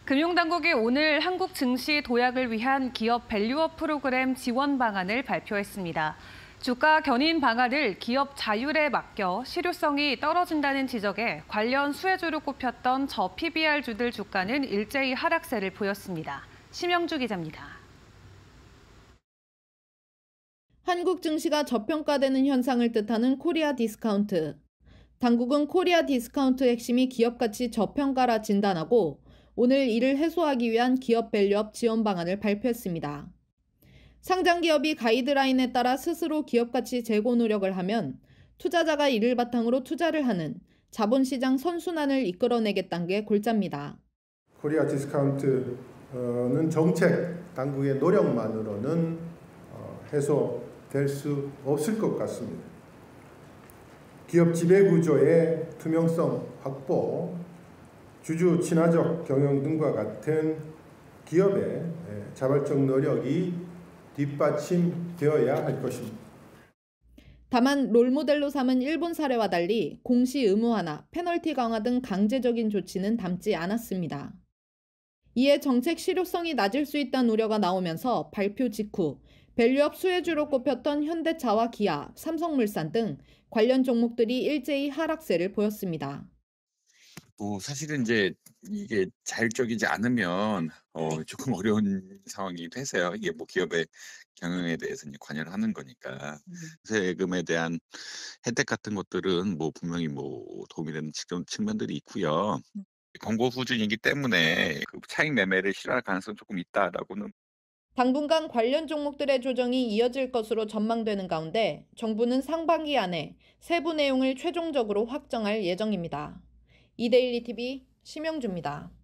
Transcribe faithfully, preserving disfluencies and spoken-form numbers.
금융당국이 오늘 한국 증시 도약을 위한 기업 밸류업 프로그램 지원 방안을 발표했습니다. 주가 견인 방안을 기업 자율에 맡겨 실효성이 떨어진다는 지적에 관련 수혜주로 꼽혔던 저피비알주들 주가는 일제히 하락세를 보였습니다. 심영주 기자입니다. 한국 증시가 저평가되는 현상을 뜻하는 코리아 디스카운트. 당국은 코리아 디스카운트 핵심이 기업 가치 저평가라 진단하고 오늘 이를 해소하기 위한 기업 밸류업 지원 방안을 발표했습니다. 상장 기업이 가이드라인에 따라 스스로 기업 가치 재고 노력을 하면 투자자가 이를 바탕으로 투자를 하는 자본시장 선순환을 이끌어내겠다는 게 골자입니다. 코리아 디스카운트는 정책 당국의 노력만으로는 해소될 수 없을 것 같습니다. 기업 지배구조의 투명성 확보, 주주 친화적 경영 등과 같은 기업의 자발적 노력이 뒷받침되어야 할 것입니다. 다만 롤모델로 삼은 일본 사례와 달리 공시 의무화나 페널티 강화 등 강제적인 조치는 담지 않았습니다. 이에 정책 실효성이 낮을 수 있다는 우려가 나오면서 발표 직후 밸류업 수혜주로 꼽혔던 현대차와 기아, 삼성물산 등 관련 종목들이 일제히 하락세를 보였습니다. 뭐 사실은 이제 이게 자율적이지 않으면 어 조금 어려운 상황이 되세요. 이게 뭐 기업의 경영에 대해서 이제 관여를 하는 거니까. 세금에 대한 혜택 같은 것들은 뭐 분명히 뭐 도움이 되는 측- 측면들이 있고요. 권고 후준이기 때문에 그 차익 매매를 싫어할 가능성이 조금 있다라고는. 당분간 관련 종목들의 조정이 이어질 것으로 전망되는 가운데 정부는 상반기 안에 세부 내용을 최종적으로 확정할 예정입니다. 이데일리 티비 심영주입니다.